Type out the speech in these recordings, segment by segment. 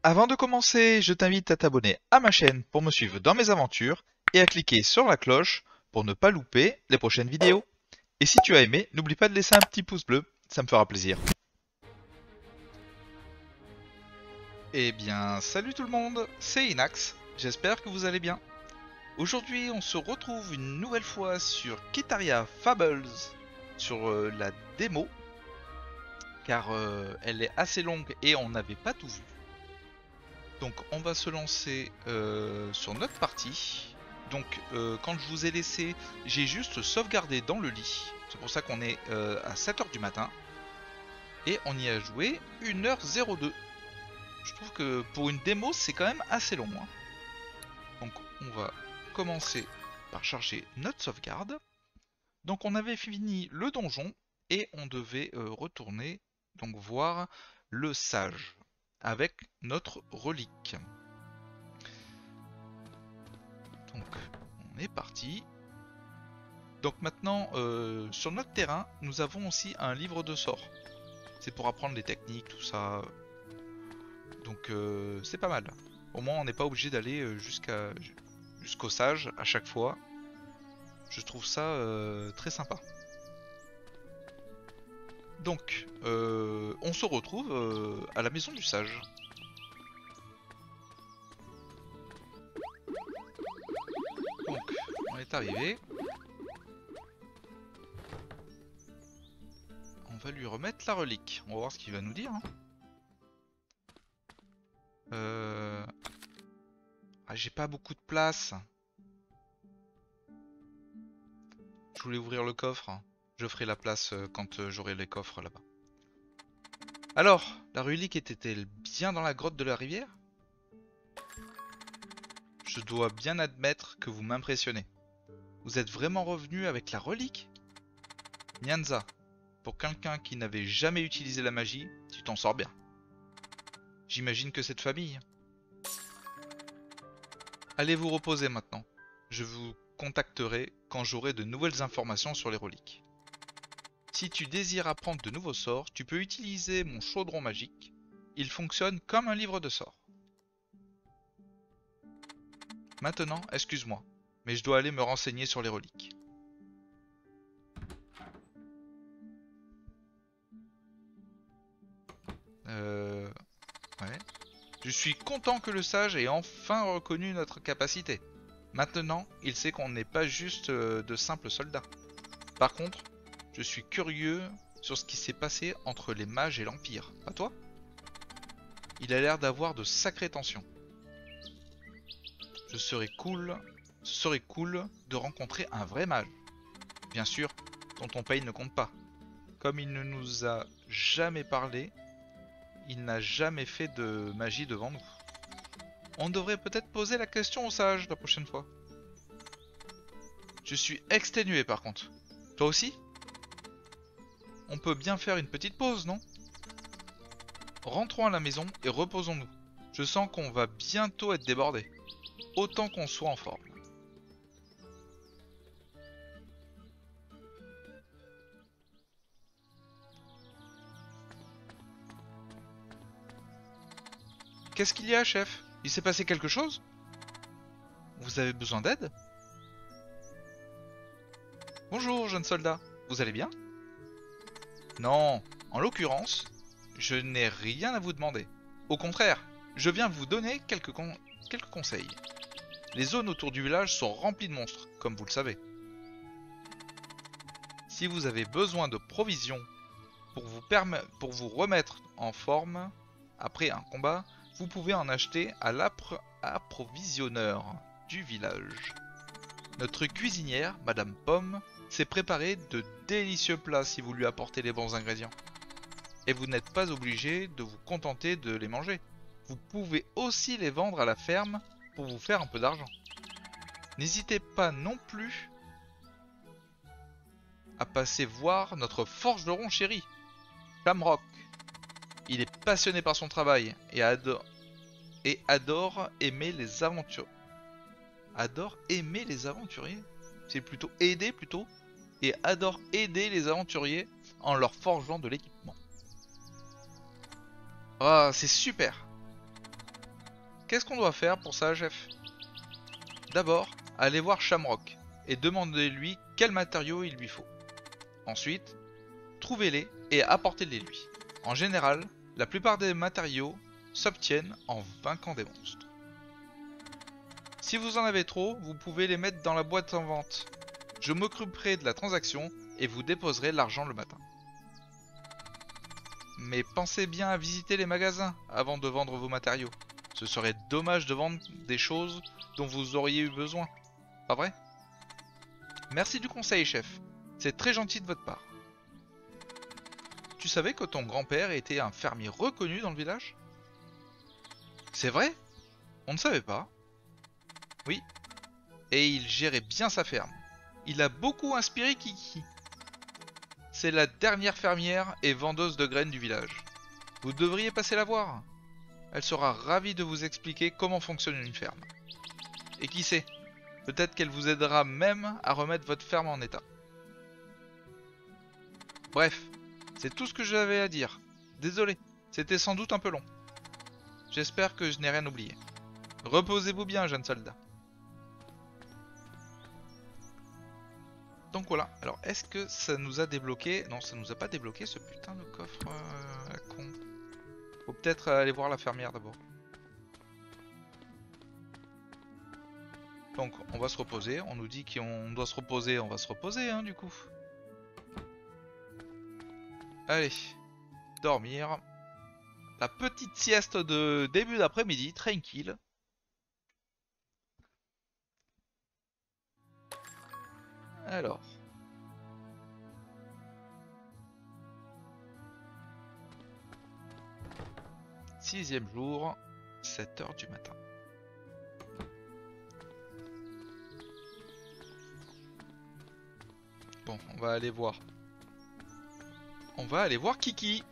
Avant de commencer, je t'invite à t'abonner à ma chaîne pour me suivre dans mes aventures et à cliquer sur la cloche pour ne pas louper les prochaines vidéos. Et si tu as aimé, n'oublie pas de laisser un petit pouce bleu, ça me fera plaisir. Eh bien, salut tout le monde, c'est Inax, j'espère que vous allez bien. Aujourd'hui, on se retrouve une nouvelle fois sur Kitaria Fables, sur la démo, car elle est assez longue et on n'avait pas tout vu. Donc on va se lancer sur notre partie. Donc quand je vous ai laissé, j'ai juste sauvegardé dans le lit. C'est pour ça qu'on est à 7 heures du matin. Et on y a joué 1h02. Je trouve que pour une démo c'est quand même assez long, hein. Donc on va commencer par charger notre sauvegarde. Donc on avait fini le donjon et on devait retourner donc voir le sage avec notre relique. Donc on est parti. Donc maintenant sur notre terrain nous avons aussi un livre de sorts. C'est pour apprendre les techniques, tout ça. Donc c'est pas mal. Au moins on n'est pas obligé d'aller jusqu'au sage à chaque fois. Je trouve ça très sympa. Donc on se retrouve à la maison du sage. Donc on est arrivé. On va lui remettre la relique. On va voir ce qu'il va nous dire, hein. Ah, j'ai pas beaucoup de place. Je voulais ouvrir le coffre. Je ferai la place quand j'aurai les coffres là-bas. Alors, la relique était-elle bien dans la grotte de la rivière? Je dois bien admettre que vous m'impressionnez. Vous êtes vraiment revenu avec la relique? Nyanza, pour quelqu'un qui n'avait jamais utilisé la magie, tu t'en sors bien. J'imagine que cette famille. Allez vous reposer maintenant. Je vous contacterai quand j'aurai de nouvelles informations sur les reliques. Si tu désires apprendre de nouveaux sorts, tu peux utiliser mon chaudron magique. Il fonctionne comme un livre de sorts. Maintenant, excuse-moi, mais je dois aller me renseigner sur les reliques. Ouais. Je suis content que le sage ait enfin reconnu notre capacité. Maintenant, il sait qu'on n'est pas juste de simples soldats. Par contre, je suis curieux sur ce qui s'est passé entre les mages et l'Empire. Pas toi? Il a l'air d'avoir de sacrées tensions. Ce serait cool de rencontrer un vrai mage. Bien sûr, tonton Paye ne compte pas. Comme il ne nous a jamais parlé, il n'a jamais fait de magie devant nous. On devrait peut-être poser la question au sage la prochaine fois. Je suis exténué par contre. Toi aussi? On peut bien faire une petite pause, non? Rentrons à la maison et reposons-nous. Je sens qu'on va bientôt être débordé. Autant qu'on soit en forme. Qu'est-ce qu'il y a, chef? Il s'est passé quelque chose? Vous avez besoin d'aide? Bonjour, jeune soldat. Vous allez bien? Non, en l'occurrence, je n'ai rien à vous demander. Au contraire, je viens vous donner quelques conseils. Les zones autour du village sont remplies de monstres, comme vous le savez. Si vous avez besoin de provisions pour vous remettre en forme après un combat, vous pouvez en acheter à l'approvisionneur du village. Notre cuisinière, Madame Pomme, s'est préparée de délicieux plats si vous lui apportez les bons ingrédients. Et vous n'êtes pas obligé de vous contenter de les manger. Vous pouvez aussi les vendre à la ferme pour vous faire un peu d'argent. N'hésitez pas non plus à passer voir notre forgeron chéri, Shamrock. Il est passionné par son travail et adore aimer les aventures. Adore aimer les aventuriers? C'est plutôt aider plutôt. Et adore aider les aventuriers en leur forgeant de l'équipement. Ah, c'est super! qu'est-ce qu'on doit faire pour ça, chef? D'abord, allez voir Shamrock et demandez-lui quels matériaux il lui faut. Ensuite, trouvez-les et apportez-les lui. En général, la plupart des matériaux s'obtiennent en vainquant des monstres. Si vous en avez trop, vous pouvez les mettre dans la boîte en vente. Je m'occuperai de la transaction et vous déposerez l'argent le matin. Mais pensez bien à visiter les magasins avant de vendre vos matériaux. Ce serait dommage de vendre des choses dont vous auriez eu besoin. Pas vrai? Merci du conseil, chef. C'est très gentil de votre part. Tu savais que ton grand-père était un fermier reconnu dans le village? C'est vrai? On ne savait pas. Oui. Et il gérait bien sa ferme. Il a beaucoup inspiré Kiki. C'est la dernière fermière et vendeuse de graines du village. Vous devriez passer la voir. Elle sera ravie de vous expliquer comment fonctionne une ferme. Et qui sait, peut-être qu'elle vous aidera même à remettre votre ferme en état. Bref, c'est tout ce que j'avais à dire. Désolé, c'était sans doute un peu long. J'espère que je n'ai rien oublié. Reposez-vous bien, jeune soldat. Donc voilà, alors est-ce que ça nous a débloqué? Non, ça nous a pas débloqué ce putain de coffre à con. Faut peut-être aller voir la fermière d'abord. Donc on va se reposer, on nous dit qu'on doit se reposer, on va se reposer hein du coup. Allez, dormir. La petite sieste de début d'après-midi, tranquille. Alors. Sixième jour, 7 h du matin. Bon, on va aller voir. On va aller voir Kiki.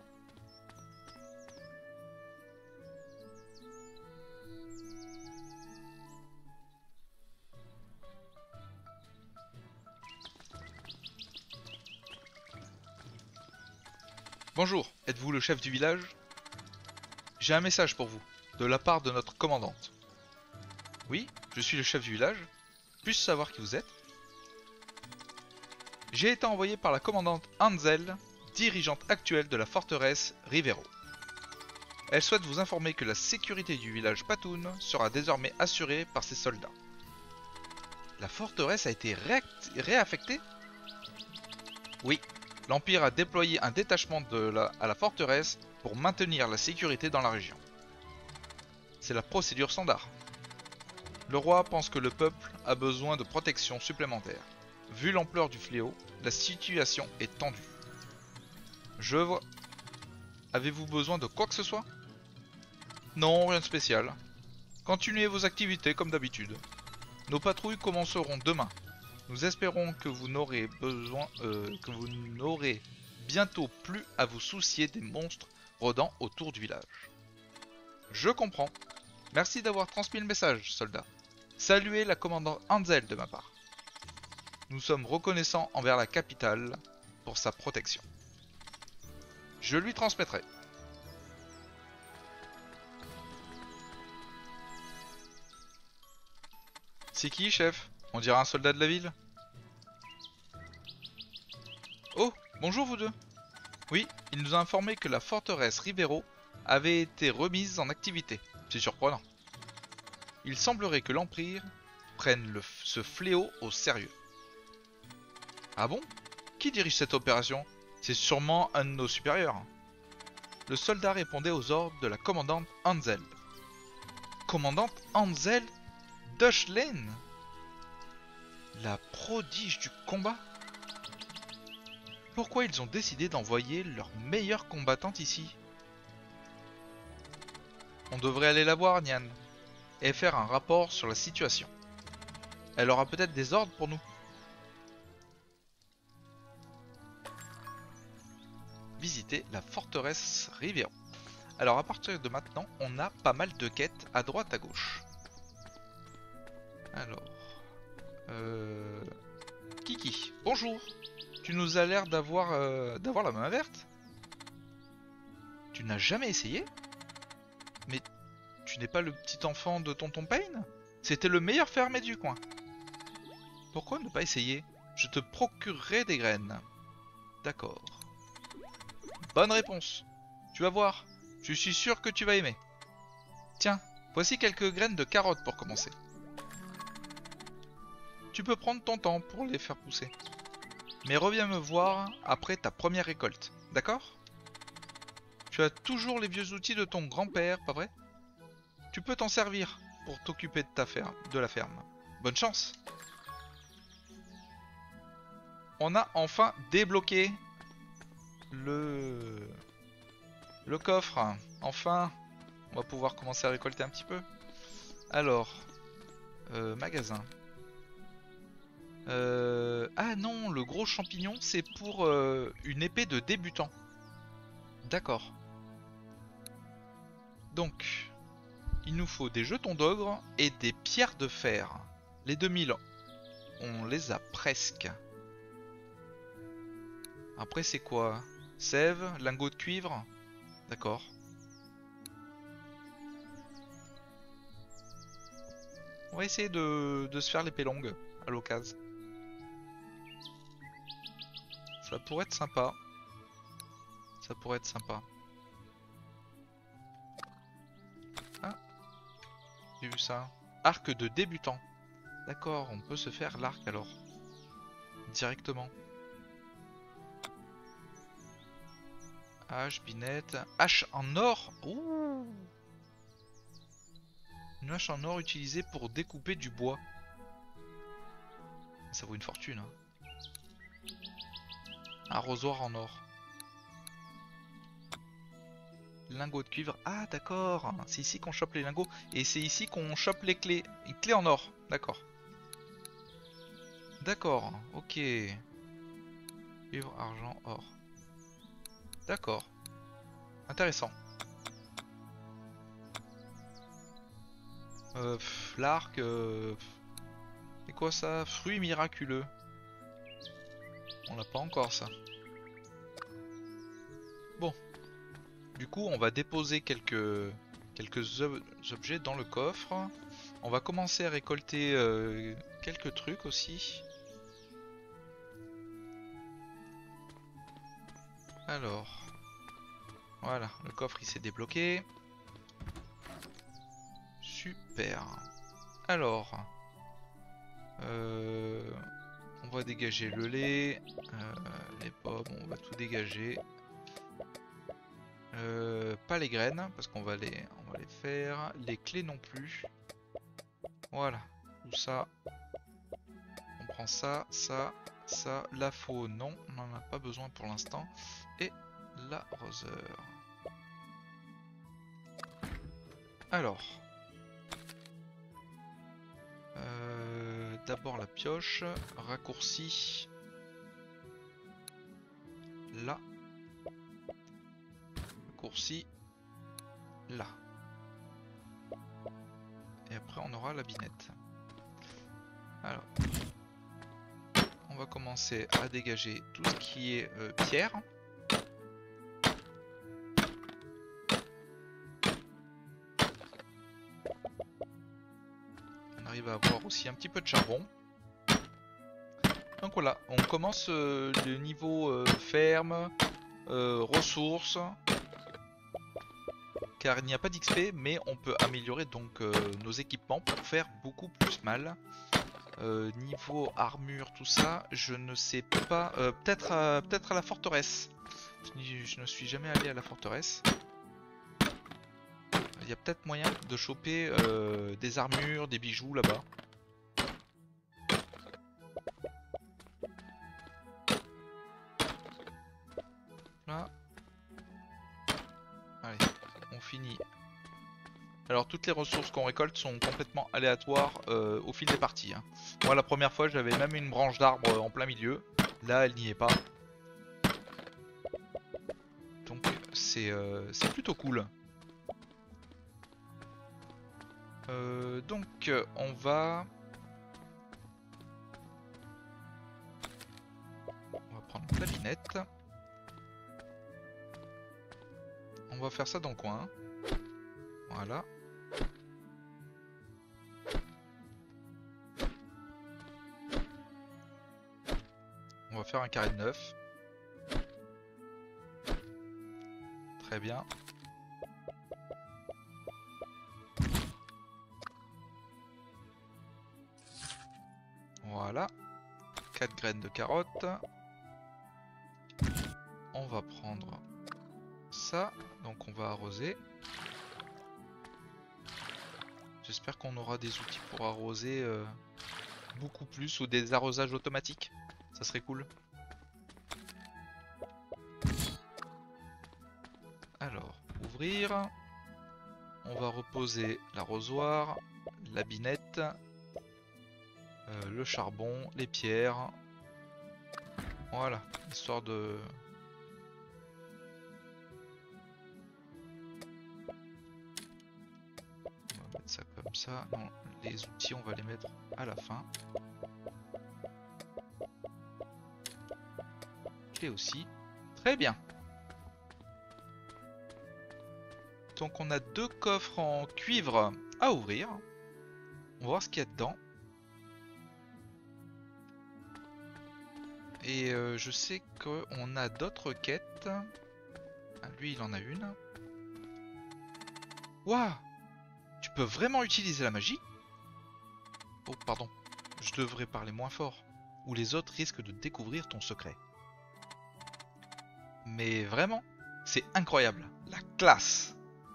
Bonjour, êtes-vous le chef du village? J'ai un message pour vous, de la part de notre commandante. Oui, je suis le chef du village. Puis-je savoir qui vous êtes? J'ai été envoyé par la commandante Hansel, dirigeante actuelle de la forteresse Rivero. Elle souhaite vous informer que la sécurité du village Patoun sera désormais assurée par ses soldats. La forteresse a été réaffectée? Oui, l'Empire a déployé un détachement à la forteresse pour maintenir la sécurité dans la région. C'est la procédure standard. Le roi pense que le peuple a besoin de protection supplémentaire. Vu l'ampleur du fléau, la situation est tendue. Je vois. Avez-vous besoin de quoi que ce soit? Non, rien de spécial. Continuez vos activités comme d'habitude. Nos patrouilles commenceront demain. Nous espérons que vous n'aurez bientôt plus à vous soucier des monstres rôdant autour du village. Je comprends. Merci d'avoir transmis le message, soldat. Saluez la commandante Hansel de ma part. Nous sommes reconnaissants envers la capitale pour sa protection. Je lui transmettrai. C'est qui, chef? On dirait un soldat de la ville? Oh, bonjour vous deux. Oui, il nous a informé que la forteresse Rivero avait été remise en activité. C'est surprenant. Il semblerait que l'Empire prenne ce fléau au sérieux. Ah bon? Qui dirige cette opération? C'est sûrement un de nos supérieurs. Le soldat répondait aux ordres de la commandante Hansel. Commandante Hansel Dushlane? La prodige du combat? Pourquoi ils ont décidé d'envoyer leur meilleure combattante ici? On devrait aller la voir, Nyan, et faire un rapport sur la situation. Elle aura peut-être des ordres pour nous. Visiter la forteresse Rivero. Alors à partir de maintenant, on a pas mal de quêtes à droite à gauche. Alors... Kiki, bonjour. Tu nous as l'air d'avoir la main verte. Tu n'as jamais essayé? Mais tu Tu n'es pas le petit enfant de tonton Payne? C'était le meilleur fermier du coin. Pourquoi ne pas essayer? Je te procurerai des graines. D'accord. Bonne réponse. Tu vas voir. Je suis sûr que tu vas aimer. Tiens, voici quelques graines de carottes pour commencer. Tu peux prendre ton temps pour les faire pousser. Mais reviens me voir après ta première récolte, d'accord? Tu as toujours les vieux outils de ton grand-père, pas vrai? Tu peux t'en servir pour t'occuper de la ferme. Bonne chance! On a enfin débloqué le coffre. Enfin, on va pouvoir commencer à récolter un petit peu. Alors, magasin. Ah non, le gros champignon, c'est pour une épée de débutant. D'accord. Donc, il nous faut des jetons d'ogre et des pierres de fer. Les 2000, on les a presque. Après, c'est quoi? Sève, lingot de cuivre. D'accord. On va essayer de se faire l'épée longue à l'occasion. Ça pourrait être sympa. Ça pourrait être sympa. Ah, j'ai vu ça. Arc de débutant. D'accord, on peut se faire l'arc alors. Directement. Hache, binette. Hache en or. Ouh. Une hache en or utilisée pour découper du bois. Ça vaut une fortune. Hein. Arrosoir en or. Lingots de cuivre. Ah d'accord. C'est ici qu'on chope les lingots. Et c'est ici qu'on chope les clés. Les clés en or. D'accord. D'accord. Ok. Cuivre, argent, or. D'accord. Intéressant. L'arc. C'est quoi ça? Fruit miraculeux. On l'a pas encore ça. Bon. Du coup, on va déposer quelques objets dans le coffre. On va commencer à récolter quelques trucs aussi. Alors. Voilà, le coffre il s'est débloqué. Super. Alors. On va dégager le lait. Les pommes, on va tout dégager. Pas les graines, parce qu'on va les faire. Les clés non plus. Voilà, tout ça. On prend ça, ça, ça. La faux, non, on n'en a pas besoin pour l'instant. Et l'arroseur. Alors. D'abord la pioche. Raccourci. Là. Raccourci. Là. Et après on aura la binette. Alors. On va commencer à dégager tout ce qui est pierre. On arrive à avoir aussi un petit peu de charbon. Donc voilà, on commence le niveau ferme, ressources. Car il n'y a pas d'XP, mais on peut améliorer donc nos équipements pour faire beaucoup plus mal. Niveau armure, tout ça, je ne sais pas. Peut-être à la forteresse. Je ne suis jamais allé à la forteresse. Il y a peut-être moyen de choper des armures, des bijoux là-bas. Là. Allez, on finit. Alors toutes les ressources qu'on récolte sont complètement aléatoires au fil des parties. Hein. Moi la première fois j'avais même une branche d'arbre en plein milieu. Là elle n'y est pas. Donc c'est plutôt cool. Donc on va prendre la binette. On va faire ça dans le coin. Voilà. va faire un carré de 9. Très bien. Voilà. 4 graines de carottes. On va prendre ça. Donc on va arroser. J'espère qu'on aura des outils pour arroser beaucoup plus ou des arrosages automatiques. Ça serait cool. Alors, ouvrir. On va reposer l'arrosoir, la binette, le charbon, les pierres. Voilà, histoire de... On va mettre ça comme ça. Non, les outils, on va les mettre à la fin. Clé aussi. Très bien. Donc on a 2 coffres en cuivre à ouvrir. On va voir ce qu'il y a dedans. Et je sais qu'on a d'autres quêtes. Ah, lui il en a une. Waouh! Tu peux vraiment utiliser la magie? Oh pardon, je devrais parler moins fort. Ou les autres risquent de découvrir ton secret. Mais vraiment, c'est incroyable. La classe!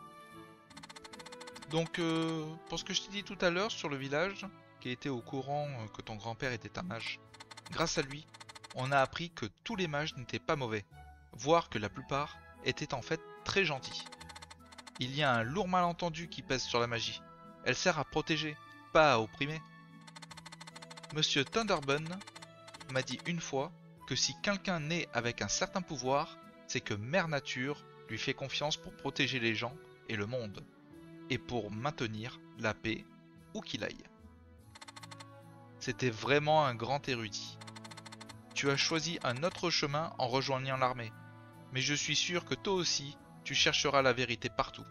Donc, pour ce que je t'ai dit tout à l'heure sur le village, qui était au courant que ton grand-père était un mage, grâce à lui, on a appris que tous les mages n'étaient pas mauvais, voire que la plupart étaient en fait très gentils. Il y a un lourd malentendu qui pèse sur la magie. Elle sert à protéger, pas à opprimer. Monsieur Thunderbun m'a dit une fois que si quelqu'un naît avec un certain pouvoir, c'est que Mère Nature lui fait confiance pour protéger les gens et le monde, et pour maintenir la paix où qu'il aille. C'était vraiment un grand érudit. Tu as choisi un autre chemin en rejoignant l'armée, mais je suis sûr que toi aussi, tu chercheras la vérité partout.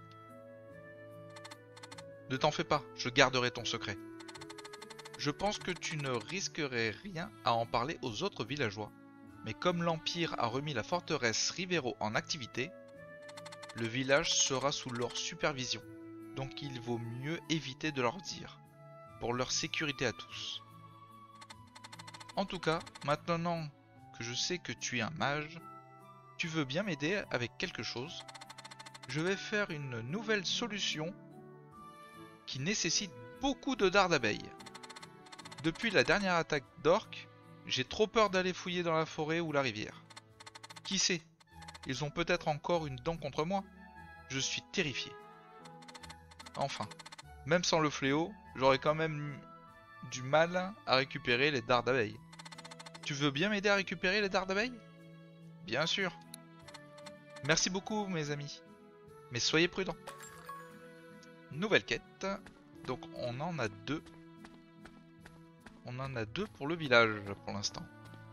Ne t'en fais pas, je garderai ton secret. Je pense que tu ne risquerais rien à en parler aux autres villageois, mais comme l'Empire a remis la forteresse Rivero en activité, le village sera sous leur supervision, donc il vaut mieux éviter de leur dire, pour leur sécurité à tous. En tout cas, maintenant que je sais que tu es un mage, tu veux bien m'aider avec quelque chose? Je vais faire une nouvelle solution qui nécessite beaucoup de dards d'abeilles. Depuis la dernière attaque d'orques, j'ai trop peur d'aller fouiller dans la forêt ou la rivière. Qui sait? Ils ont peut-être encore une dent contre moi. Je suis terrifié. Enfin, même sans le fléau, j'aurais quand même du mal à récupérer les dards d'abeilles. Tu veux bien m'aider à récupérer les dards d'abeilles? Bien sûr. Merci beaucoup mes amis. Mais soyez prudents. Nouvelle quête. Donc on en a 2. On en a 2 pour le village pour l'instant.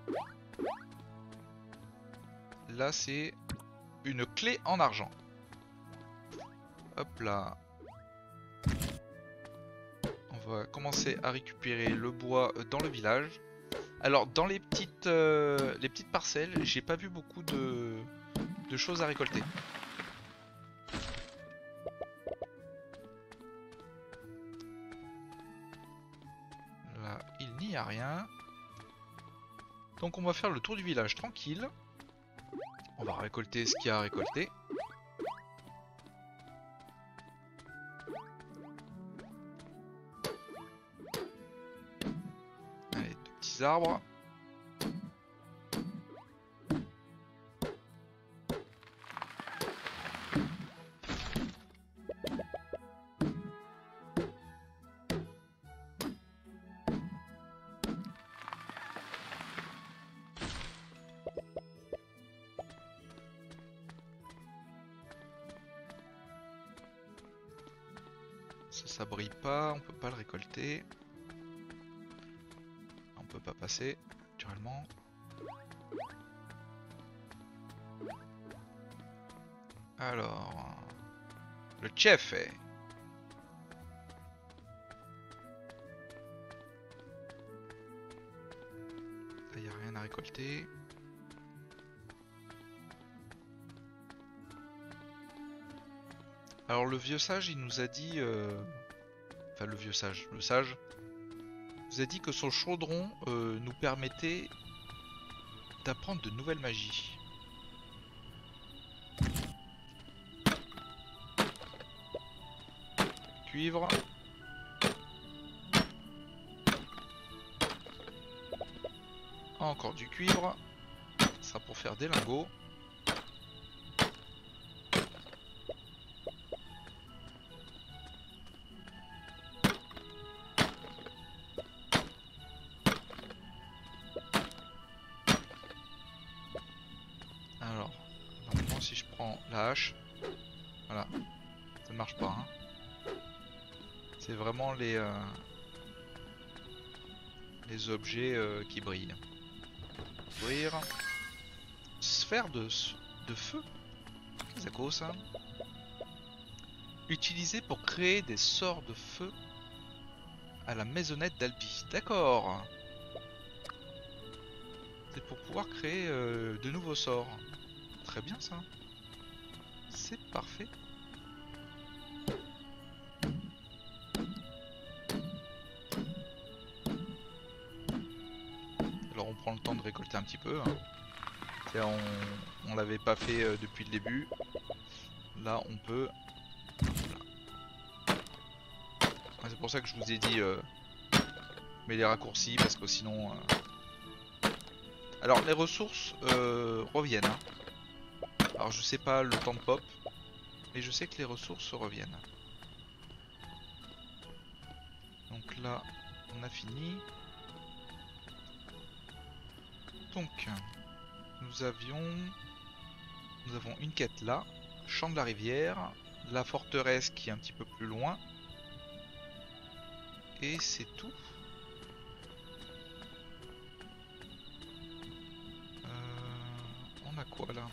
Là c'est une clé en argent. Hop là. On va commencer à récupérer le bois dans le village. Alors dans les petites parcelles, j'ai pas vu beaucoup de choses à récolter. Là, il n'y a rien. Donc on va faire le tour du village tranquille. On va récolter ce qu'il y a à récolter. Allez, 2 petits arbres. Ça brille pas, on peut pas le récolter. On peut pas passer, naturellement. Alors, le chef est... il n'y a rien à récolter. Alors le vieux sage, il nous a dit... Enfin le vieux sage, le sage nous a dit que son chaudron nous permettait d'apprendre de nouvelles magies. Cuivre. Encore du cuivre. Ça sera pour faire des lingots. Alors, normalement si je prends la hache, voilà, ça ne marche pas. Hein. C'est vraiment les objets qui brillent. Ouvrir. Sphère de feu. Qu'est-ce que ça cause ça? Utilisé pour créer des sorts de feu à la maisonnette d'Albi. D'accord. C'est pour pouvoir créer de nouveaux sorts. Très bien ça. C'est parfait. Alors on prend le temps de récolter un petit peu. Hein. On l'avait pas fait depuis le début. Là on peut. Voilà. C'est pour ça que je vous ai dit mais les raccourcis parce que sinon. Alors les ressources reviennent. Hein. Alors je sais pas le temps de pop, mais je sais que les ressources reviennent. Donc là on a fini. Donc nous avons une quête là, champ de la rivière, la forteresse qui est un petit peu plus loin. Et c'est tout. On a quoi là?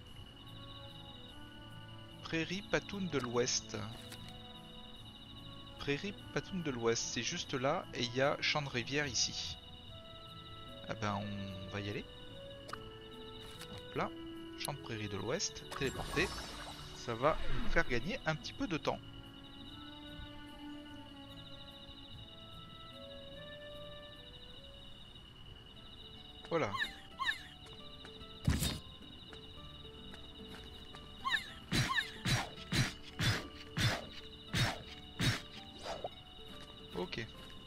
Prairie Patoune de l'Ouest. Prairie Patoune de l'Ouest, c'est juste là et il y a champ de rivière ici. Ah ben on va y aller. Hop là, champ de prairie de l'Ouest, téléporté. Ça va nous faire gagner un petit peu de temps. Voilà. Ok.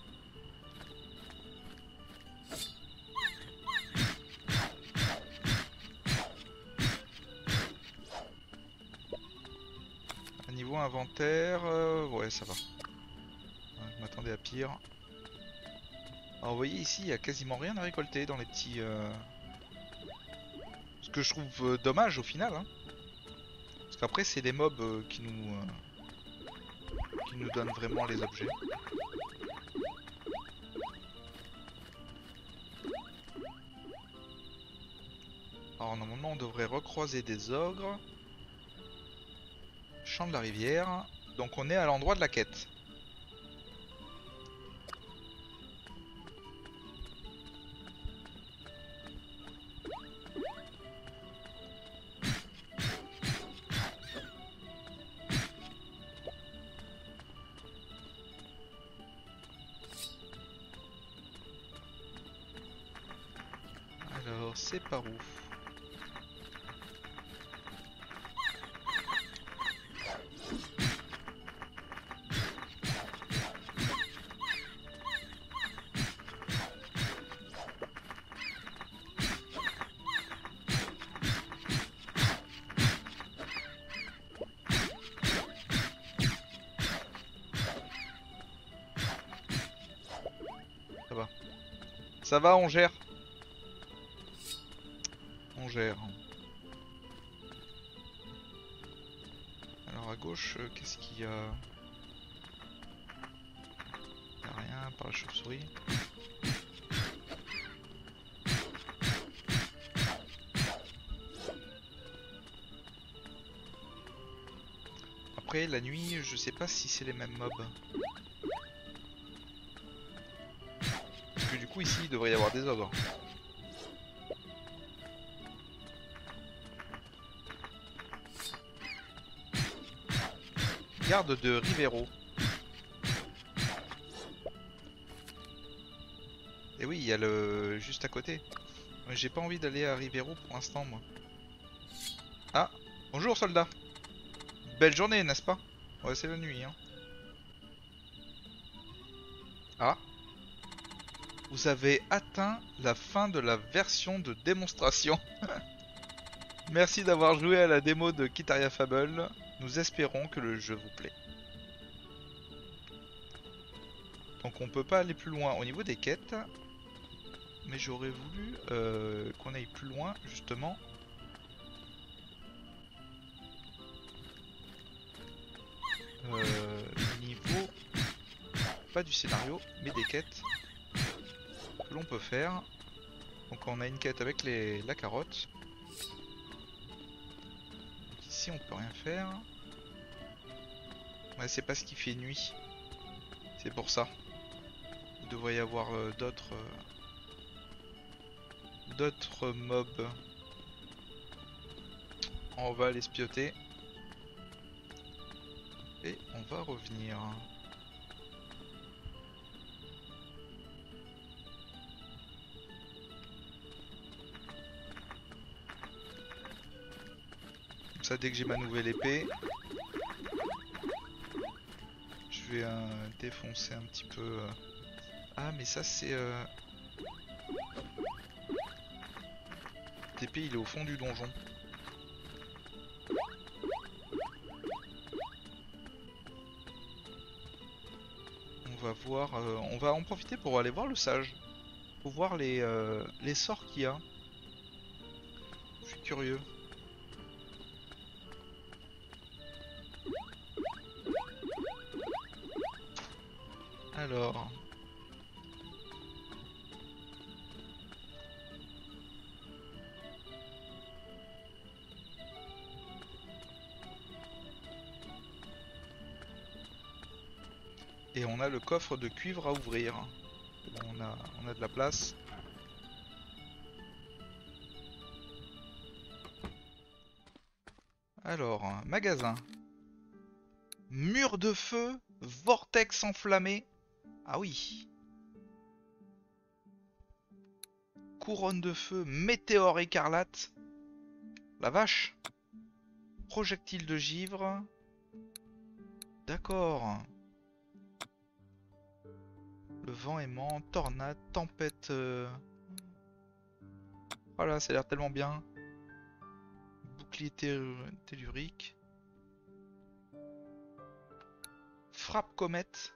À niveau inventaire, ouais ça va. Je m'attendais à pire. Alors vous voyez ici, il n'y a quasiment rien à récolter dans les petits... Ce que je trouve dommage au final. Hein. Parce qu'après c'est les mobs qui nous donnent vraiment les objets. Alors normalement on devrait recroiser des ogres. Champ de la rivière. Donc on est à l'endroit de la quête. Alors c'est par où? Ça va, on gère. On gère. Alors à gauche, qu'est-ce qu'il y a? Il n'y a rien par la chauve-souris. Après, la nuit, je sais pas si c'est les mêmes mobs. Parce que du coup, ici, il devrait y avoir des ogres. garde de Rivero. Et oui, il y a le juste à côté. Mais j'ai pas envie d'aller à Rivero pour l'instant, moi. Ah, bonjour soldat. Belle journée, n'est-ce pas? Ouais, c'est la nuit, hein. Ah, vous avez atteint la fin de la version de démonstration. Merci d'avoir joué à la démo de Kitaria Fable. Nous espérons que le jeu vous plaît. Donc on peut pas aller plus loin au niveau des quêtes. Mais j'aurais voulu qu'on aille plus loin, justement. Niveau... Pas du scénario, mais des quêtes que l'on peut faire. Donc on a une quête avec la carotte. Donc ici on peut rien faire. Ouais, c'est parce qu'il fait nuit. C'est pour ça. Il devrait y avoir d'autres mobs. On va les spioter. Et on va revenir. Comme ça, dès que j'ai ma nouvelle épée, je vais défoncer un petit peu. Ah, mais ça c'est... TP, il est au fond du donjon. On va voir... on va en profiter pour aller voir le sage. Pour voir les sorts qu'il y a. Je suis curieux. Alors... Et on a le coffre de cuivre à ouvrir. On a de la place. Alors, magasin. Mur de feu, vortex enflammé. Ah oui. Couronne de feu, météore écarlate. La vache. Projectile de givre. D'accord. Le vent aimant, tornade, tempête. Voilà, ça a l'air tellement bien. Bouclier tellurique. Frappe comète.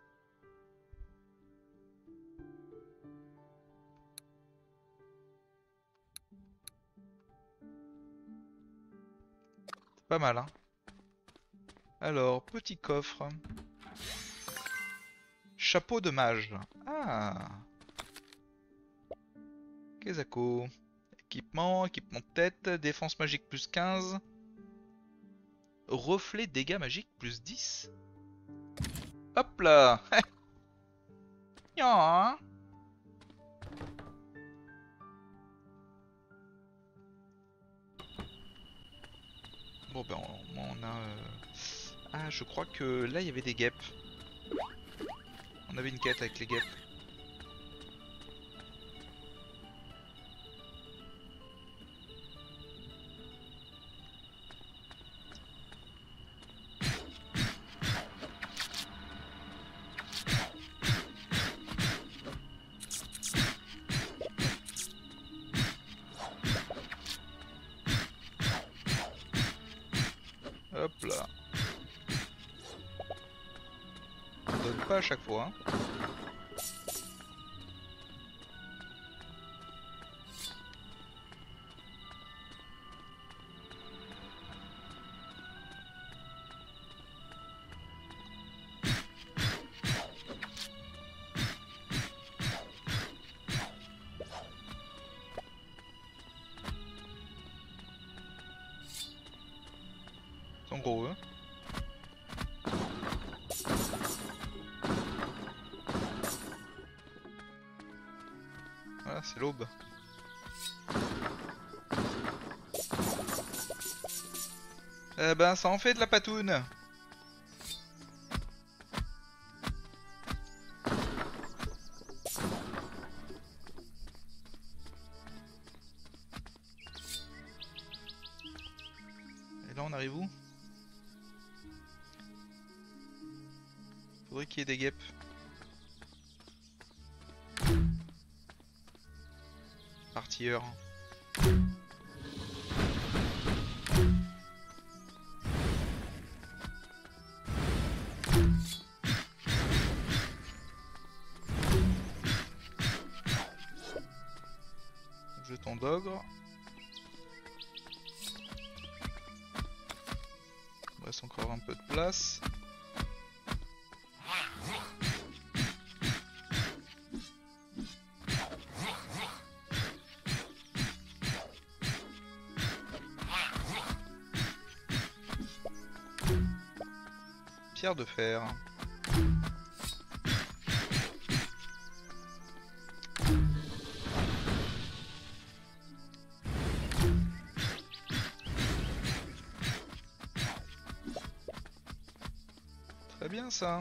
Pas mal, hein. Alors, petit coffre. Chapeau de mage. Ah. Kezako. Équipement de tête, défense magique plus 15. Reflet dégâts magiques plus 10. Hop là. Nya. Bon ben on a... Ah, je crois que là il y avait des guêpes. On avait une quête avec les guêpes. Hop là. On donne pas à chaque fois. Hein. Ils sont gros, eux. Voilà, c'est l'aube. Eh ben, ça en fait de la patoune. on arrive où? Faudrait qu'il y ait des guêpes. Artilleur. Jeton d'ogre. Il reste encore un peu de place. Pierre de fer. Très bien ça.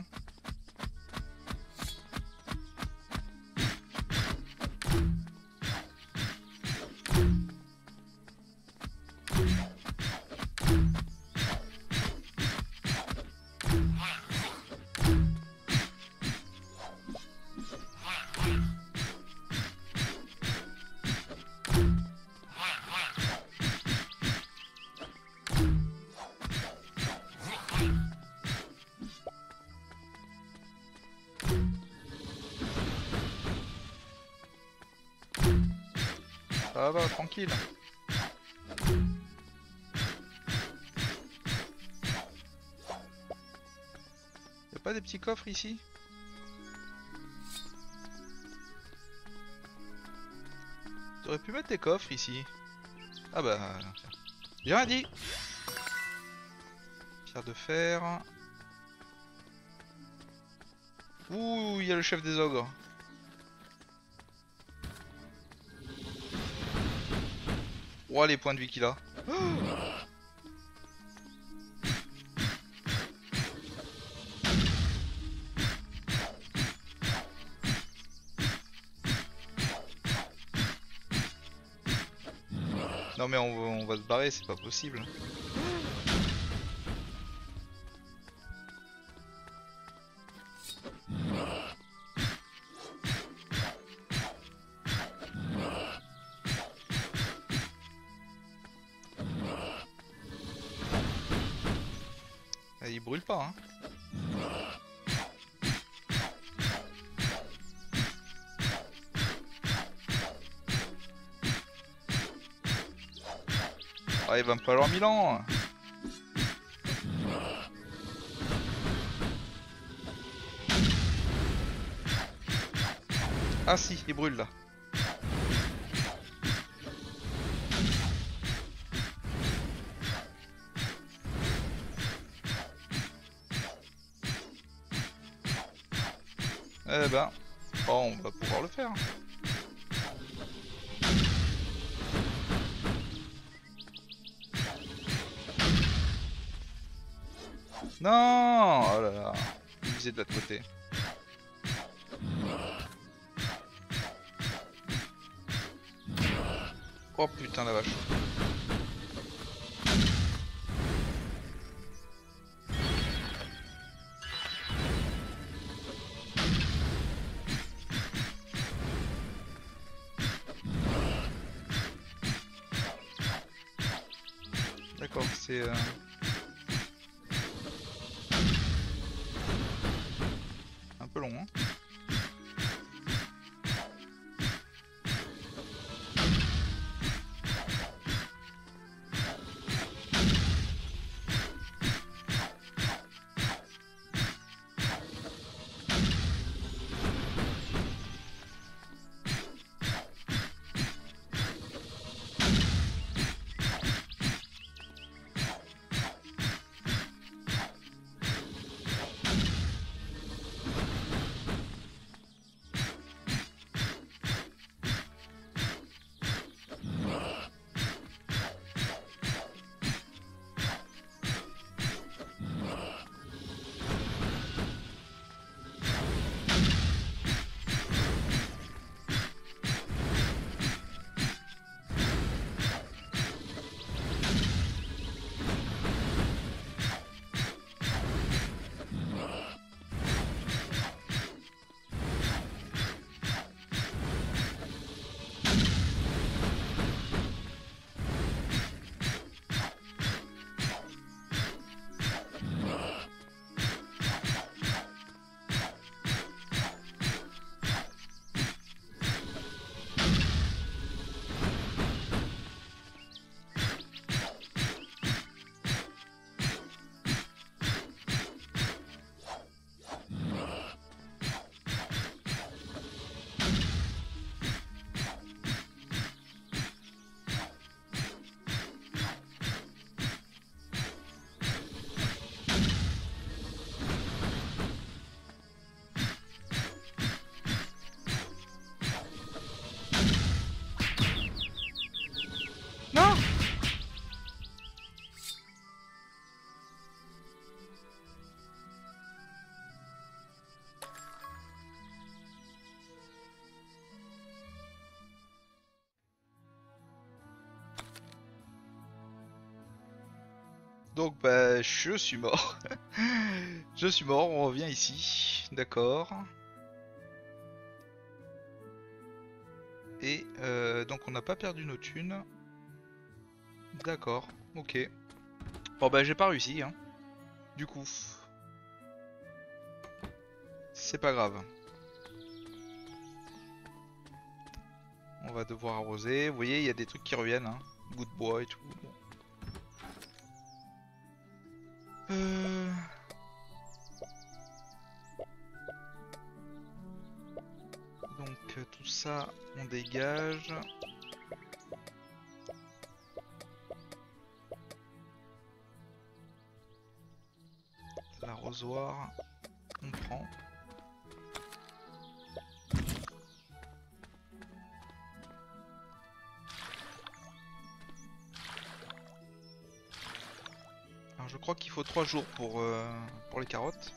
Ça va, tranquille. Y'a pas des petits coffres ici? T'aurais pu mettre des coffres ici. Ah bah... J'ai rien dit. Pierre de fer. Ouh, il y a le chef des ogres. Oh, les points de vie qu'il a. Oh, non mais on va se barrer, c'est pas possible. Il brûle pas, hein. Ah, il va me falloir 1000 ans. Ah si, il brûle là. Eh ben, oh, on va pouvoir le faire. Non, oh là là, il visait de l'autre côté. Oh putain la vache. D'accord, c'est... un peu long, hein. Donc bah je suis mort. Je suis mort, on revient ici. D'accord. Et donc on n'a pas perdu nos thunes. D'accord, ok. Bon bah j'ai pas réussi hein. Du coup. C'est pas grave. On va devoir arroser. Vous voyez, il y a des trucs qui reviennent. Hein. Bout de bois et tout. Bon. Euh... Donc tout ça, on dégage. L'arrosoir, on prend. Alors je crois qu'il faut 3 jours pour les carottes.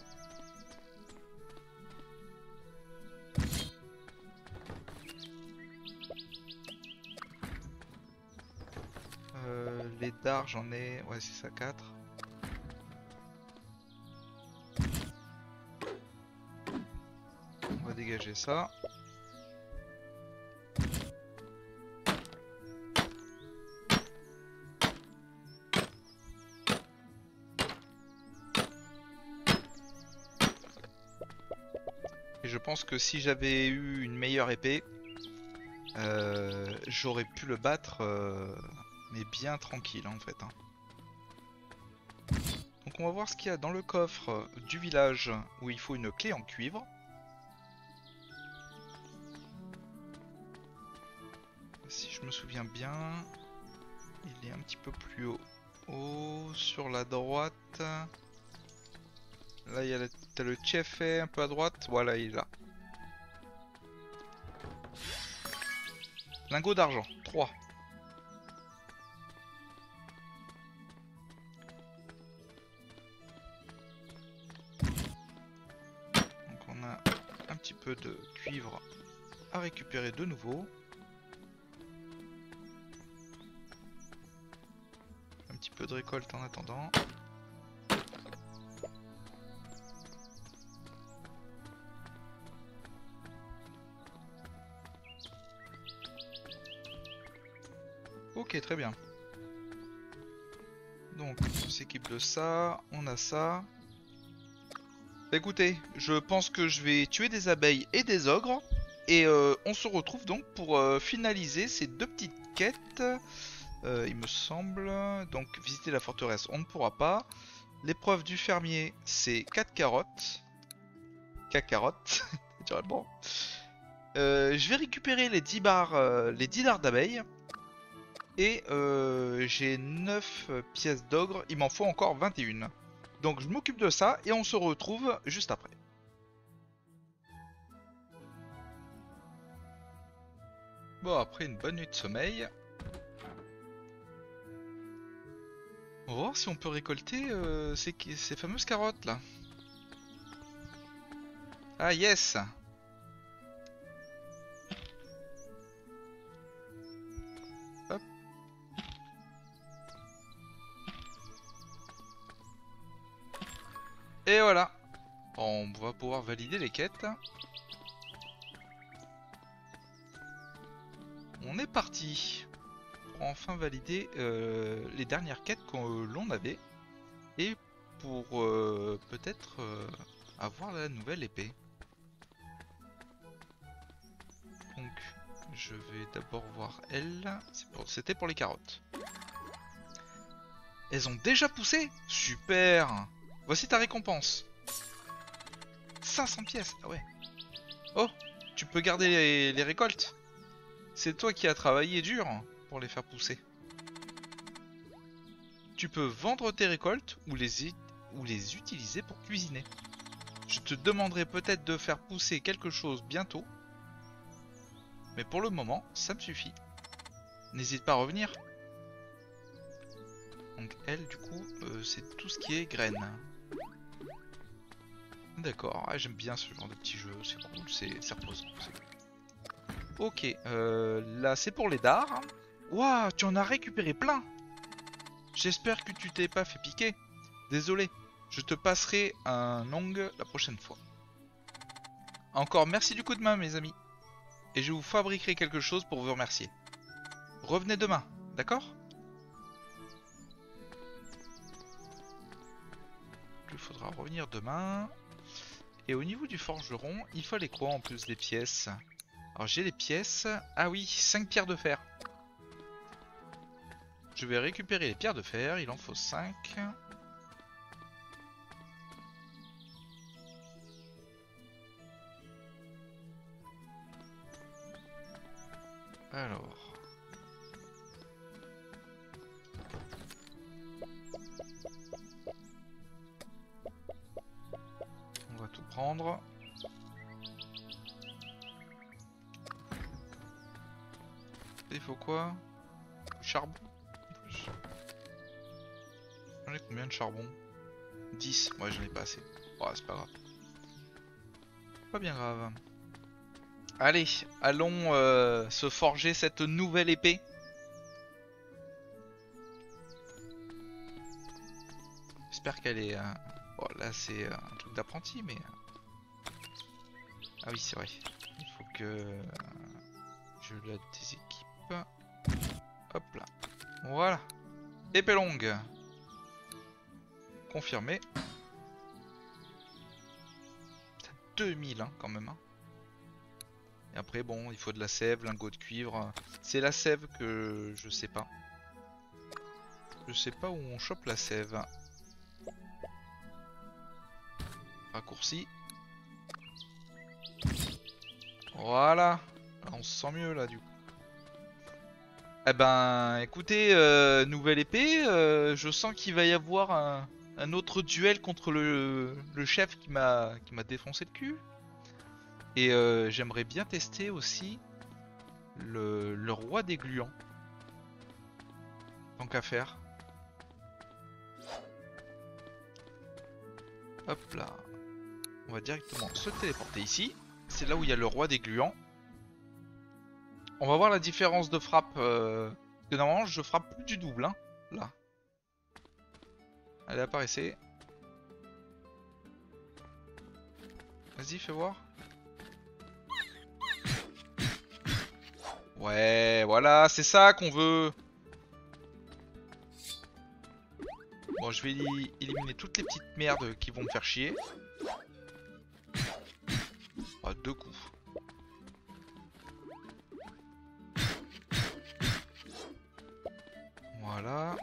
Les dards j'en ai, ouais c'est ça 4. On va dégager ça. Et je pense que si j'avais eu une meilleure épée, j'aurais pu le battre, mais bien tranquille en fait. Hein. Donc on va voir ce qu'il y a dans le coffre du village où il faut une clé en cuivre. Si je me souviens bien, il est un petit peu plus haut sur la droite. Là il y a t'as le chef un peu à droite, voilà il est là. Lingot d'argent, 3. Donc on a un petit peu de cuivre à récupérer de nouveau. Un petit peu de récolte en attendant. Ok, très bien. Donc, on s'équipe de ça, on a ça. Bah, écoutez, je pense que je vais tuer des abeilles et des ogres. Et on se retrouve donc pour finaliser ces 2 petites quêtes. Il me semble. Donc, visiter la forteresse, on ne pourra pas. L'épreuve du fermier, c'est 4 carottes. 4 carottes, naturellement. Je vais récupérer les 10 barres, les 10 dards d'abeilles. Et j'ai 9 pièces d'ogre, il m'en faut encore 21. Donc je m'occupe de ça et on se retrouve juste après. Bon, après une bonne nuit de sommeil, on va voir si on peut récolter ces fameuses carottes là. Ah yes! Hop. Et voilà. On va pouvoir valider les quêtes. On est parti pour enfin valider les dernières quêtes que l'on avait. Et pour peut-être avoir la nouvelle épée. Donc je vais d'abord voir elle. C'était pour les carottes. Elles ont déjà poussé? Super! Voici ta récompense. 500 pièces, ah ouais. Oh, tu peux garder les récoltes. C'est toi qui as travaillé dur pour les faire pousser. Tu peux vendre tes récoltes ou les utiliser pour cuisiner. Je te demanderai peut-être de faire pousser quelque chose bientôt. Mais pour le moment, ça me suffit. N'hésite pas à revenir. Donc elle, du coup, c'est tout ce qui est graines. D'accord, ah, j'aime bien ce genre de petit jeu, c'est cool, c'est reposant. Ok, là c'est pour les dards. Waouh, tu en as récupéré plein. J'espère que tu t'es pas fait piquer. Désolé, je te passerai un ongle la prochaine fois. Encore merci du coup de main, mes amis. Et je vous fabriquerai quelque chose pour vous remercier. Revenez demain, d'accord? Il faudra revenir demain. Et au niveau du forgeron, il fallait quoi en plus des pièces? Alors j'ai les pièces. Ah oui, 5 pierres de fer. Je vais récupérer les pierres de fer, il en faut 5. Alors... on va tout prendre. Il faut quoi? Du charbon. J'en ai combien de charbon? 10. Ouais, j'en ai pas assez. Oh, c'est pas grave. Pas bien grave. Allez, allons se forger cette nouvelle épée. J'espère qu'elle est... bon, là c'est un truc d'apprenti, mais... ah oui, c'est vrai. Il faut que je la déséquipe. Hop là. Voilà. Épée longue. Confirmé. 2000 hein, quand même. Hein. Et après bon, il faut de la sève, lingot de cuivre. C'est la sève que je sais pas. Je sais pas où on chope la sève. Raccourci. Voilà. Là, on se sent mieux là du coup. Eh ben écoutez, nouvelle épée, je sens qu'il va y avoir un autre duel contre le chef qui m'a défoncé le cul. Et j'aimerais bien tester aussi le roi des gluants. Tant qu'à faire. Hop là. On va directement se téléporter ici. C'est là où il y a le roi des gluants. On va voir la différence de frappe. Parce que normalement je frappe plus du double. Hein, là. Allez, apparaissez. Vas-y, fais voir. Ouais, voilà, c'est ça qu'on veut. Bon, je vais éliminer toutes les petites merdes qui vont me faire chier. Ah, 2 coups. Voilà.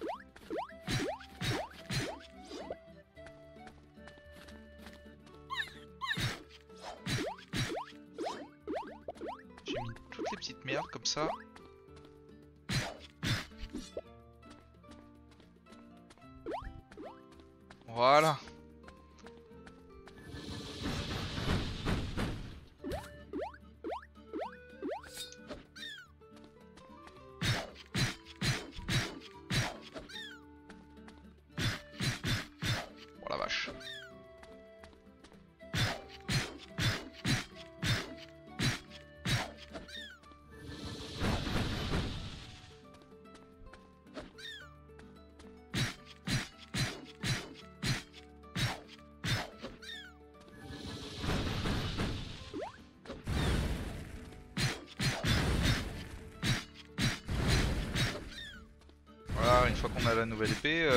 J'ai mis toutes les petites merdes comme ça. Voilà. Oh la vache. Voilà, une fois qu'on a la nouvelle épée,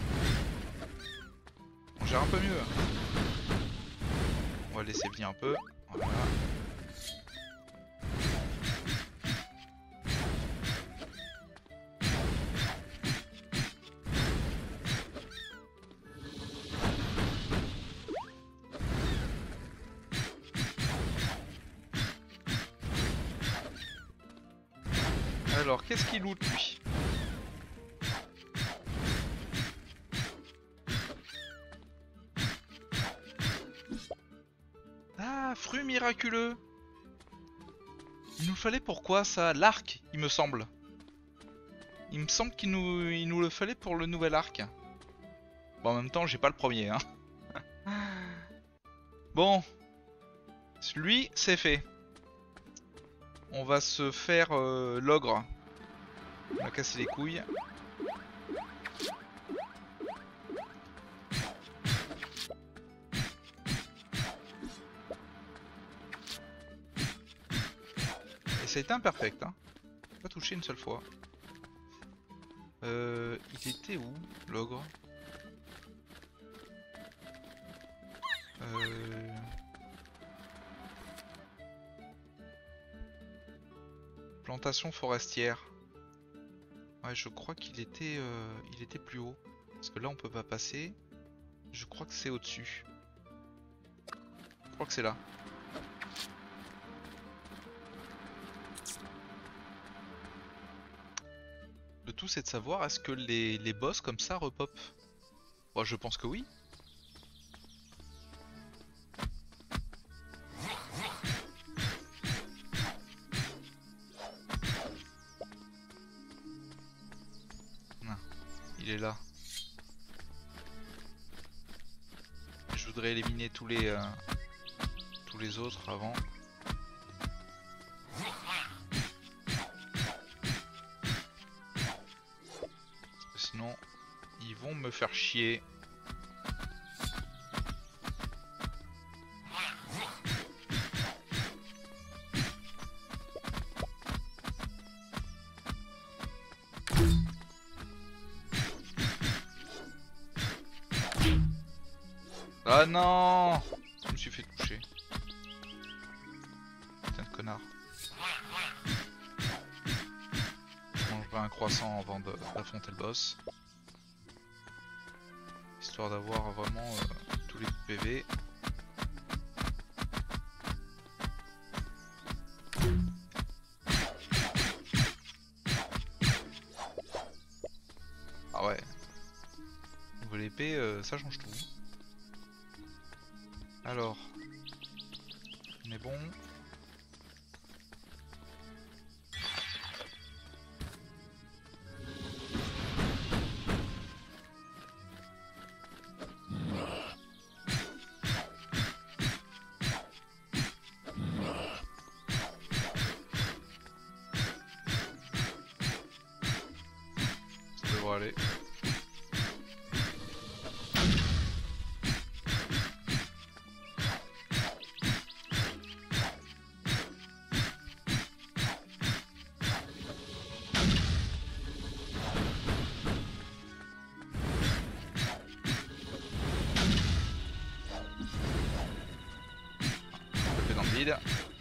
on gère un peu mieux. On va laisser venir un peu. Voilà. Alors, qu'est-ce qu'il loot lui? Ah, fruit miraculeux. Il nous fallait pourquoi ça? L'arc, il me semble. Il me semble il nous le fallait pour le nouvel arc. Bon, en même temps, j'ai pas le premier, hein. Bon. Lui, c'est fait. On va se faire l'ogre. On va casser les couilles. Et ça a été imperfect, hein. Pas touché une seule fois. Il était où, l'ogre? Plantation forestière. Ouais, je crois il était plus haut. Parce que là, on peut pas passer. Je crois que c'est au-dessus. Je crois que c'est là. Le tout, c'est de savoir est-ce que les boss comme ça repop. Moi, je pense que oui. Non, il est là. Je voudrais éliminer tous les autres avant. Parce que sinon, ils vont me faire chier. Ah non! Je me suis fait toucher. Putain de connard. Je mangerai un croissant avant d'affronter le boss. Histoire d'avoir vraiment tous les PV. Ah ouais. Nouvelle épée, ça change tout. Alors, on est bon. Ça devrait aller. Je le fais dans le vide.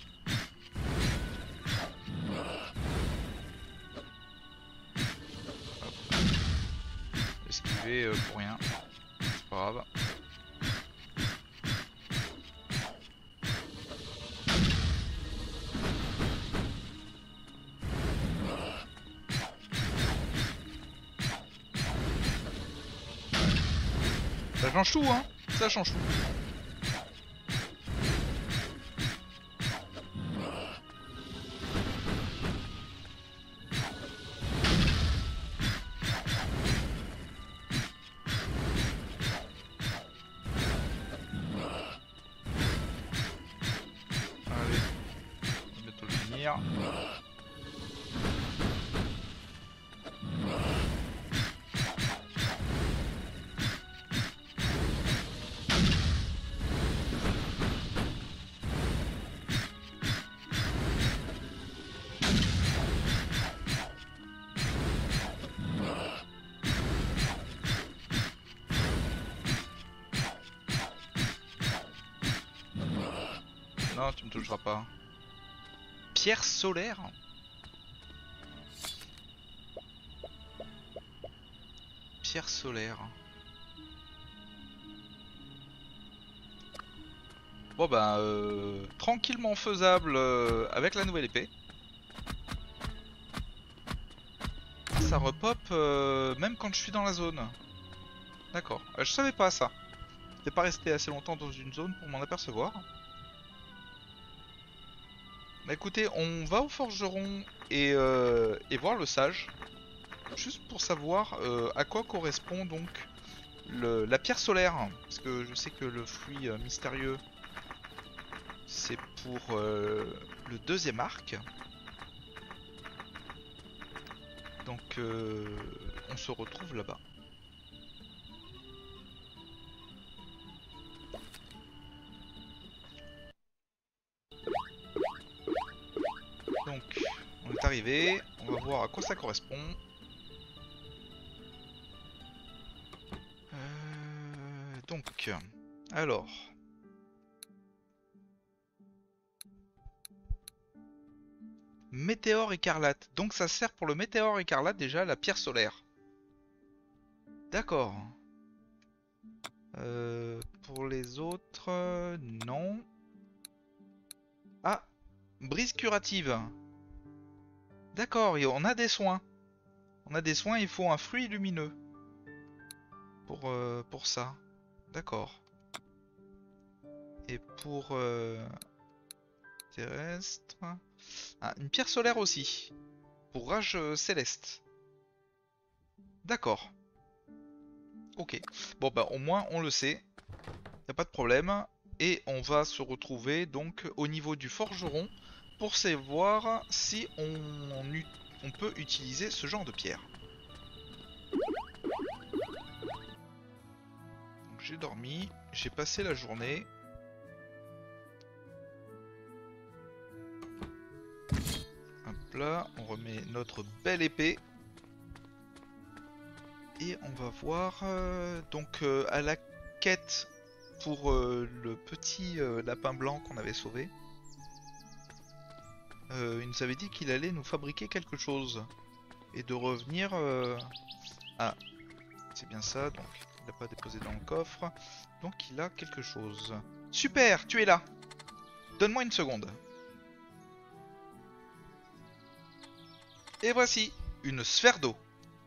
Esquiver pour rien. C'est pas grave. Ça change tout, hein. Ça change tout. Allez, on va bientôt le finir. Non, tu me toucheras pas. Pierre solaire? Pierre solaire. Bon bah, tranquillement faisable avec la nouvelle épée. Ça repop même quand je suis dans la zone. D'accord. Je savais pas ça. T'es pas resté assez longtemps dans une zone pour m'en apercevoir. Bah écoutez, on va au forgeron et voir le sage. Juste pour savoir à quoi correspond donc la pierre solaire. Parce que je sais que le fruit mystérieux, c'est pour le deuxième arc. Donc on se retrouve là-bas. Donc arriver. On va voir à quoi ça correspond. Donc, alors... Météore écarlate. Donc ça sert pour le météore écarlate déjà, la pierre solaire. D'accord. Pour les autres, non. Ah, brise curative. D'accord, et on a des soins. On a des soins, il faut un fruit lumineux. Pour ça. D'accord. Et pour terrestre... Ah, une pierre solaire aussi. Pour rage céleste. D'accord. Ok. Bon bah au moins on le sait. Y a pas de problème. Et on va se retrouver donc au niveau du forgeron pour savoir si on peut utiliser ce genre de pierre. J'ai dormi, j'ai passé la journée. Hop là, on remet notre belle épée. Et on va voir donc à la quête pour le petit lapin blanc qu'on avait sauvé. Il nous avait dit qu'il allait nous fabriquer quelque chose. Et de revenir... Ah, c'est bien ça, donc il l'a pas déposé dans le coffre. Donc il a quelque chose. Super, tu es là. Donne-moi une seconde. Et voici, une sphère d'eau.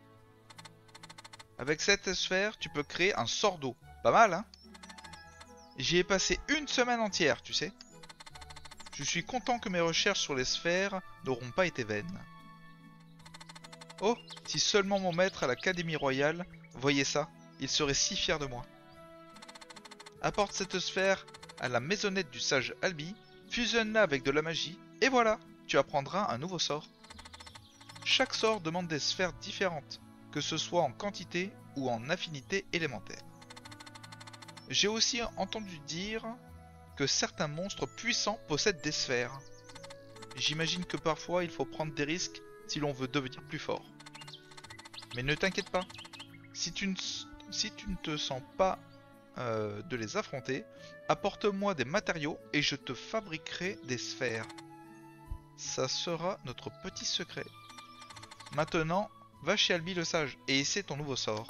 Avec cette sphère, tu peux créer un sort d'eau. Pas mal, hein? J'y ai passé une semaine entière, tu sais. Je suis content que mes recherches sur les sphères n'auront pas été vaines. Oh, si seulement mon maître à l'Académie Royale voyait ça, il serait si fier de moi. Apporte cette sphère à la maisonnette du sage Albi, fusionne-la avec de la magie, et voilà, tu apprendras un nouveau sort. Chaque sort demande des sphères différentes, que ce soit en quantité ou en affinité élémentaire. J'ai aussi entendu dire que certains monstres puissants possèdent des sphères. J'imagine que parfois il faut prendre des risques si l'on veut devenir plus fort. Mais ne t'inquiète pas, si tu ne te sens pas de les affronter, apporte-moi des matériaux et je te fabriquerai des sphères. Ça sera notre petit secret. Maintenant, va chez Albi le sage et essaie ton nouveau sort.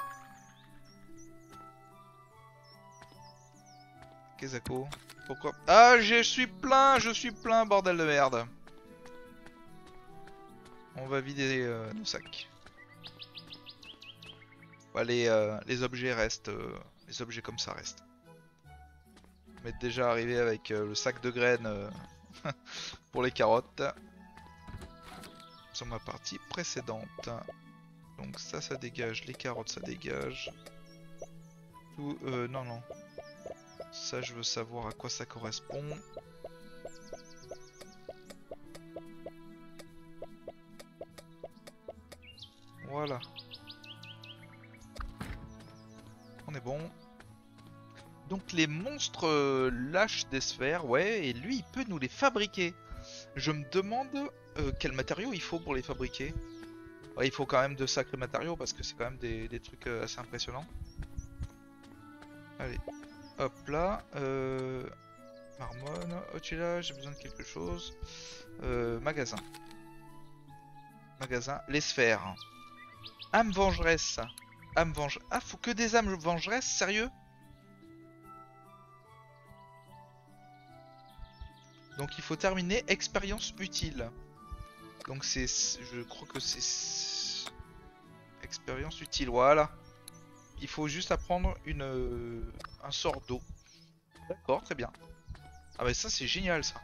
Kezako, pourquoi? Ah, je suis plein, bordel de merde. On va vider nos sacs. Bah, les objets restent, les objets comme ça restent. On est déjà arrivé avec le sac de graines pour les carottes. Sur ma partie précédente. Donc ça dégage, les carottes ça dégage. Tout, non. Ça je veux savoir à quoi ça correspond. Voilà. On est bon. Donc les monstres lâchent des sphères, ouais, et lui il peut nous les fabriquer. Je me demande quels matériaux il faut pour les fabriquer. Ouais, il faut quand même de sacrés matériaux parce que c'est quand même des trucs assez impressionnants. Allez, hop là. Marmone, oh tu es là, j'ai besoin de quelque chose. Magasin. Magasin, les sphères. Âme vengeresse. Âme vengeresse. Ah, faut que des âmes vengeresses, sérieux? Donc il faut terminer expérience utile. Donc c'est, je crois que c'est expérience utile, voilà. Il faut juste apprendre un sort d'eau. D'accord, très bien. Ah bah ça c'est génial ça.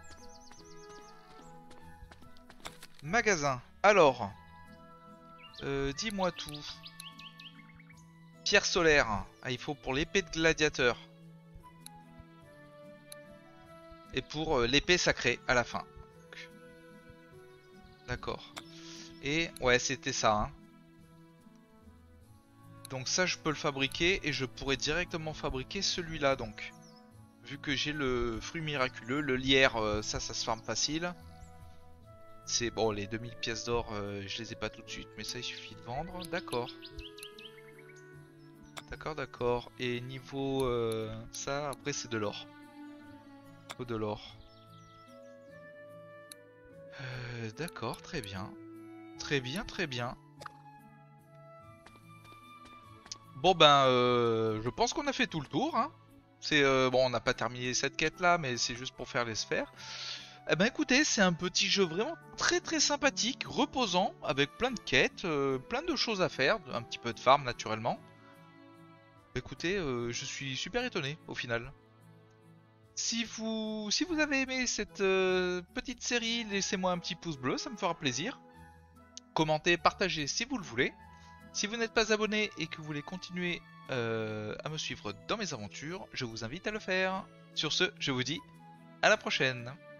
Magasin. Alors, dis-moi tout. Pierre solaire. Ah, il faut pour l'épée de gladiateur. Et pour l'épée sacrée à la fin. D'accord. Et ouais, c'était ça. Hein. Donc ça, je peux le fabriquer et je pourrais directement fabriquer celui-là donc. Vu que j'ai le fruit miraculeux, le lierre, ça se farme facile. C'est bon, les 2000 pièces d'or, je les ai pas tout de suite, mais ça il suffit de vendre. D'accord. D'accord, d'accord. Et niveau ça, après c'est de l'or. Faut de l'or. D'accord, très bien. Très bien, très bien. Bon ben, je pense qu'on a fait tout le tour, hein. C'est bon, on n'a pas terminé cette quête là, mais c'est juste pour faire les sphères. Eh ben écoutez, c'est un petit jeu vraiment très très sympathique, reposant, avec plein de quêtes, plein de choses à faire, un petit peu de farm naturellement. Écoutez, je suis super étonné au final. Si vous avez aimé cette petite série, laissez-moi un petit pouce bleu, ça me fera plaisir. Commentez, partagez si vous le voulez. Si vous n'êtes pas abonné et que vous voulez continuer à me suivre dans mes aventures, je vous invite à le faire. Sur ce, je vous dis à la prochaine.